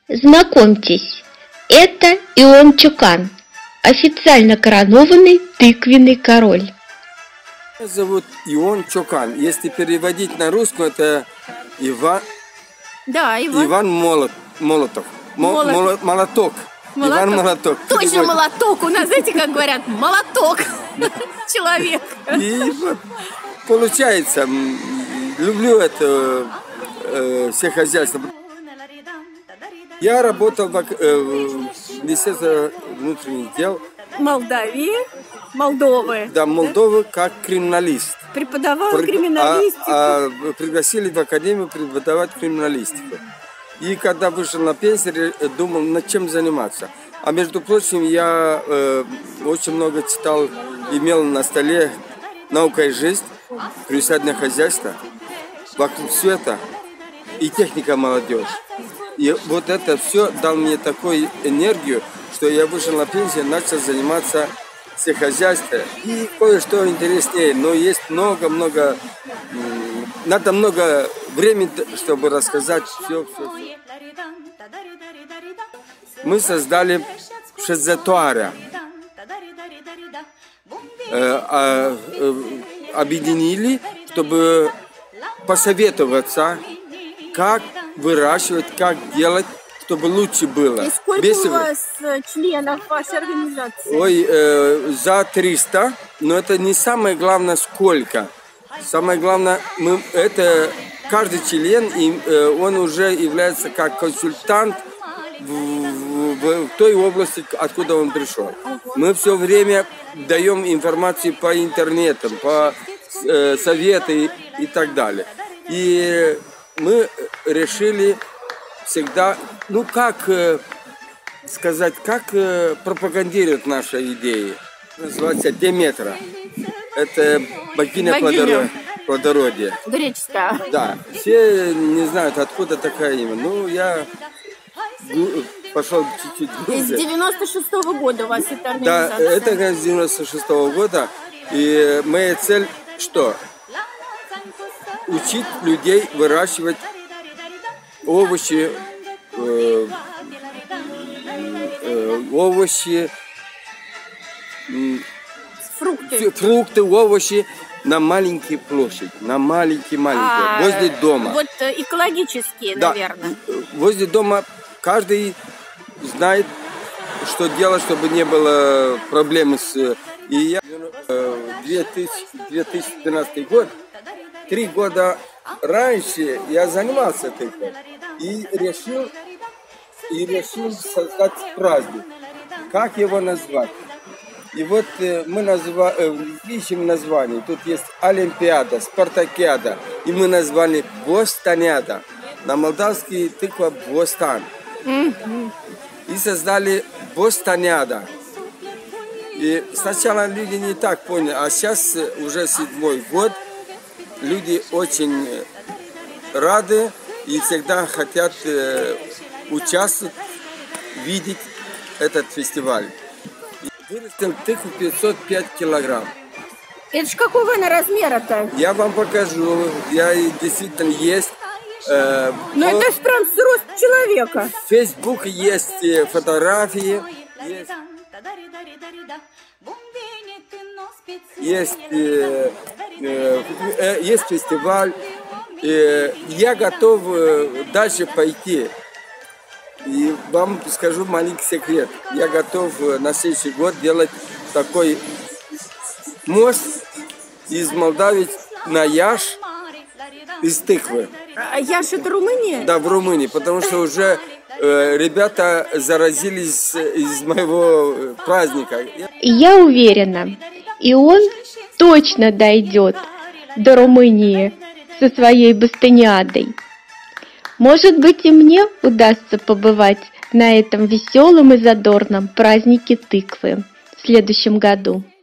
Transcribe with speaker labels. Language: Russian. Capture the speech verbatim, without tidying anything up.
Speaker 1: Знакомьтесь, это Ион Чокан, официально коронованный тыквенный король.
Speaker 2: Меня зовут Ион Чокан. Если переводить на русском, это Иван,
Speaker 3: да, Иван.
Speaker 2: Иван Молот, Молотов. Молот. Молот, молоток.
Speaker 3: Молоток.
Speaker 2: Иван Молоток.
Speaker 3: Точно переводит. Молоток. У нас, знаете, как говорят, молоток. Человек.
Speaker 2: И получается, люблю это э, все хозяйства. Я работал в Министерстве внутренних дел
Speaker 3: Молдавии, Молдовы.
Speaker 2: Да, Молдовы как криминалист.
Speaker 3: Преподавал При... криминалистику.
Speaker 2: А, а, пригласили в академию преподавать криминалистику. И когда вышел на пенсию, думал, над чем заниматься. А между прочим, я э, очень много читал, имел на столе «Наука и жизнь», «Приусадебное хозяйство», «Вокруг света» и «Техника молодежь». И вот это все дал мне такую энергию, что я вышел на пенсию, начал заниматься сельскохозяйством. И кое-что интереснее, но есть много-много, надо много времени, чтобы рассказать все, все, все. Мы создали шестьдесят э, э, объединили, чтобы посоветоваться, как выращивать, как делать, чтобы лучше было.
Speaker 3: И сколько Без... у вас членов вашей организации?
Speaker 2: Ой, э, за триста, но это не самое главное сколько. Самое главное, мы, это каждый член, и, э, он уже является как консультант в, в, в, в той области, откуда он пришел. Мы все время даем информацию по интернету, по э, советам и, и так далее. И мы решили всегда, ну как э, сказать, как э, пропагандировать наши идеи. Называется Деметра. Это богиня плодородия. плодородия.
Speaker 3: Греческая.
Speaker 2: Да. Все не знают, откуда такое имя. Ну, я пошел чуть-чуть глубже.
Speaker 3: С девяносто шестого года у вас эта организация?
Speaker 2: Да, это с девяносто шестого года. И моя цель что? Учить людей выращивать овощи, э, э, овощи,
Speaker 3: фрукты.
Speaker 2: фрукты, овощи на маленькие площади, на маленькие-маленькие, а, возле дома.
Speaker 3: Вот экологические,
Speaker 2: да,
Speaker 3: наверное.
Speaker 2: Возле дома каждый знает, что делать, чтобы не было проблем с... И я две тысячи двенадцатый год, три года раньше я занимался этим и решил, и решил создать праздник. Как его назвать? И вот э, мы назва, э, ищем название. Тут есть Олимпиада, Спартакиада. И мы назвали Бостаниада. На молдавский тыква Бостан. Mm-hmm. И создали Бостаниада. И сначала люди не так поняли, а сейчас уже седьмой год. Люди очень рады и всегда хотят э, участвовать, видеть этот фестиваль. Вырастил тыкву пятьсот пять килограмм.
Speaker 3: Это ж какого она размера-то?
Speaker 2: Я вам покажу. Я действительно есть. Э,
Speaker 3: Но по... это ж прям с рост человека.
Speaker 2: В Facebook есть фотографии. Есть, есть, э, э, э, есть фестиваль. Э, я готов э, дальше пойти. И вам скажу маленький секрет. Я готов на следующий год делать такой мост из Молдавии на Яш из тыквы.
Speaker 3: А Яш это Румыния?
Speaker 2: Да, в Румынии, потому что уже э, ребята заразились из моего праздника.
Speaker 1: Я уверена, и он точно дойдет до Румынии со своей Бастаниадой. Может быть, и мне удастся побывать на этом веселом и задорном празднике тыквы в следующем году.